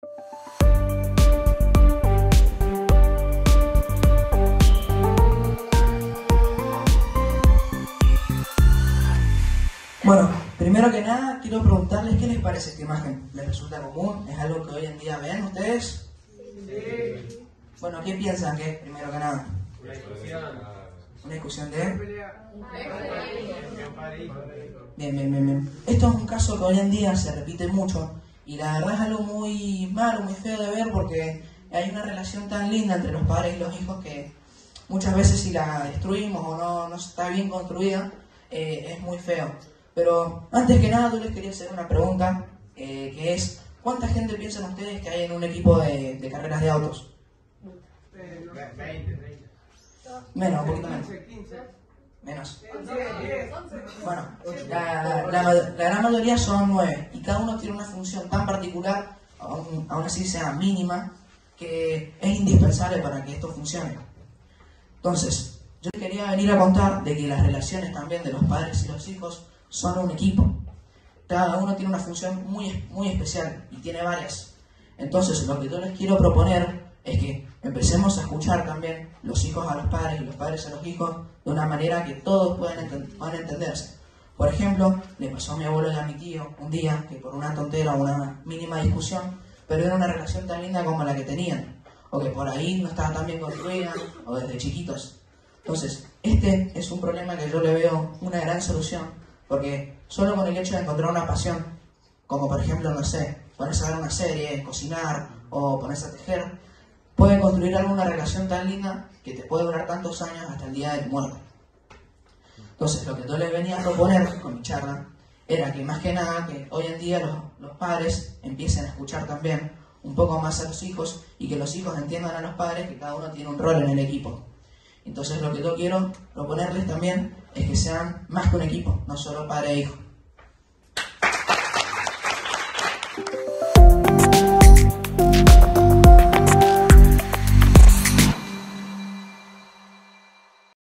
Bueno, primero que nada quiero preguntarles qué les parece esta imagen. ¿Les resulta común? ¿Es algo que hoy en día ven ustedes? Sí. Bueno, ¿qué piensan que es primero que nada? Una discusión de... Bien. Esto es un caso que hoy en día se repite mucho y la verdad es algo muy malo, muy feo de ver porque hay una relación tan linda entre los padres y los hijos que muchas veces si la destruimos o no está bien construida, es muy feo. Pero antes que nada yo les quería hacer una pregunta que es ¿cuánta gente piensan ustedes que hay en un equipo de carreras de autos? 20. Menos, un poquito menos. 15. Menos. Bueno, la gran mayoría son 9 y cada uno tiene una función tan particular, aún así sea mínima, que es indispensable para que esto funcione. Entonces, yo quería venir a contar de que las relaciones también de los padres y los hijos son un equipo. Cada uno tiene una función muy especial y tiene varias. Entonces, lo que yo les quiero proponer es que empecemos a escuchar también los hijos a los padres y los padres a los hijos de una manera que todos puedan entenderse. Por ejemplo, le pasó a mi abuelo y a mi tío un día que por una tontera o una mínima discusión perdieron una relación tan linda como la que tenían, o que por ahí no estaba tan bien construida, o desde chiquitos. Entonces, este es un problema que yo le veo una gran solución, porque solo con el hecho de encontrar una pasión, como por ejemplo, no sé, ponerse a ver una serie, cocinar o ponerse a tejer, puede construir alguna relación tan linda que te puede durar tantos años hasta el día de tu muerte. Entonces, lo que yo les venía a proponer con mi charla era que más que nada que hoy en día los padres empiecen a escuchar también un poco más a los hijos y que los hijos entiendan a los padres que cada uno tiene un rol en el equipo. Entonces, lo que yo quiero proponerles también es que sean más que un equipo, no solo padre e hijo.